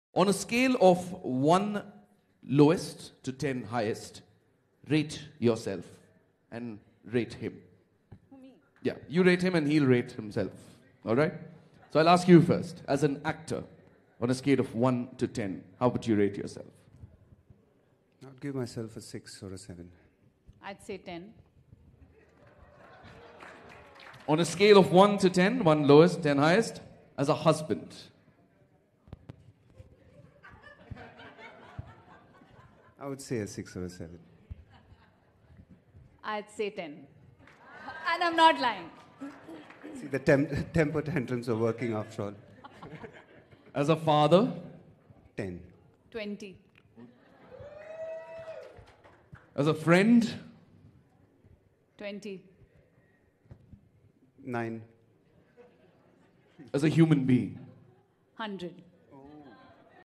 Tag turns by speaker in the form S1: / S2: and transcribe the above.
S1: On a scale of 1 lowest to 10 highest, rate yourself and rate him.
S2: Me.
S1: Yeah, you rate him and he'll rate himself. All right? So I'll ask you first. As an actor, on a scale of 1 to 10, how would you rate yourself?
S3: I'd give myself a 6 or a 7.
S2: I'd say 10.
S1: On a scale of 1 to 10, 1 lowest, 10 highest, as a husband.
S3: I would say a 6 or a 7.
S2: I'd say 10. And I'm not lying.
S3: See, the temper tantrums are working after all.
S1: As a father.
S3: 10.
S2: 20.
S1: As a friend.
S2: 20.
S3: 9.
S1: As a human being.
S2: 100.